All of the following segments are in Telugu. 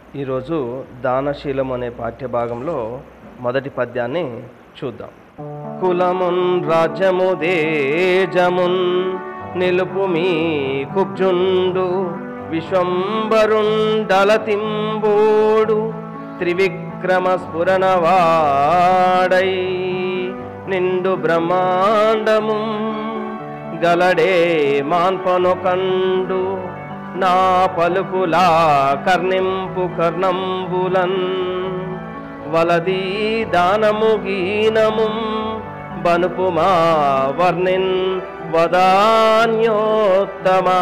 ఈరోజు దానశీలం అనే పాఠ్యభాగంలో మొదటి పద్యాన్ని చూద్దాం. కులమున్ రాజ్యము దేజమున్ నిలుపు మీ కుబ్జుండు విశ్వంబరుండలతింబోడు త్రివిక్రమ స్ఫురణవాడై నిండు బ్రహ్మాండము గలడే మాన్పనొకండు నా పలుకులా కర్ణింపు కర్ణంబులన్ వలదీ దానము గీనము బనుపుమా వర్ణిన్ వదాన్యోత్తమా.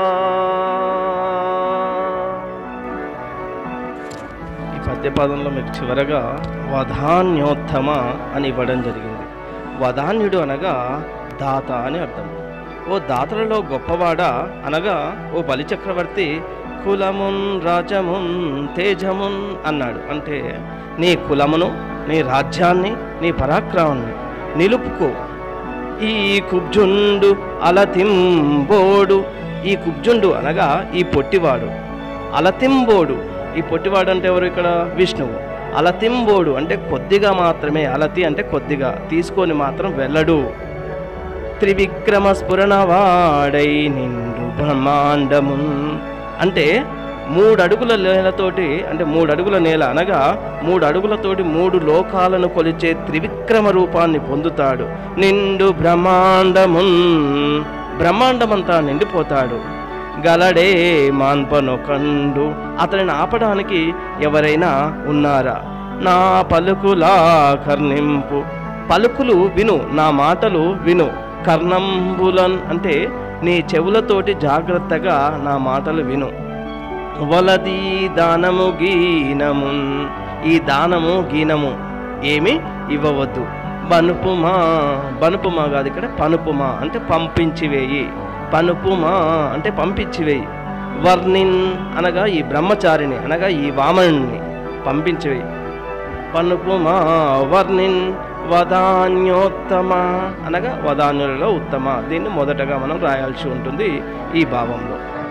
ఈ పద్యపాదంలో మీకు చివరగా వదాన్యోత్తమ అని ఇవ్వడం జరిగింది. వదాన్యుడు అనగా దాత అని అర్థం. ఓ దాతలలో గొప్పవాడా అనగా ఓ బలిచక్రవర్తి కులమున్ రాజ్యమున్ తేజమున్ అన్నాడు. అంటే నీ కులమును, నీ రాజ్యాన్ని, నీ పరాక్రమాన్ని నిలుపుకో. ఈ కుబ్జుండు అలతింబోడు, ఈ కుబ్జుండు అనగా ఈ పొట్టివాడు, అలతింబోడు, ఈ పొట్టివాడు అంటే ఎవరు? ఇక్కడ విష్ణువు. అలతింబోడు అంటే కొద్దిగా మాత్రమే, అలతి అంటే కొద్దిగా, తీసుకొని మాత్రం వెళ్ళడు. త్రివిక్రమ స్ఫురణవాడై నిండు బ్రహ్మాండము అంటే 3 అడుగుల నేలతోటి, అంటే 3 అడుగుల నేల అనగా 3 అడుగులతోటి 3 లోకాలను కొలిచే త్రివిక్రమ రూపాన్ని పొందుతాడు. నిండు బ్రహ్మాండమున్, బ్రహ్మాండమంతా నిండిపోతాడు. గలడే మాన్పనొకండు, అతనిని ఆపడానికి ఎవరైనా ఉన్నారా? నా పలుకులా కర్ణింపు, పలుకులు విను, నా మాటలు విను. కర్ణంబులన్ అంటే నీ చెవులతోటి జాగ్రత్తగా నా మాటలు విను. వలదీ దానము గీనమున్, ఈ దానము గీనము ఏమి ఇవ్వవద్దు. బనుపుమా, బనుపుమా కాదు ఇక్కడ పనుపుమా అంటే పంపించివేయి. పనుపుమా అంటే పంపించివేయి. వర్ణిన్ అనగా ఈ బ్రహ్మచారిని అనగా ఈ వామనుని పంపించివేయి. పనుపుమా వర్ణిన్ వదాన్యోత్తమ అనగా వదాన్యులలో ఉత్తమ. దీన్ని మొదటగా మనం రాయాల్సి ఉంటుంది ఈ భావంలో.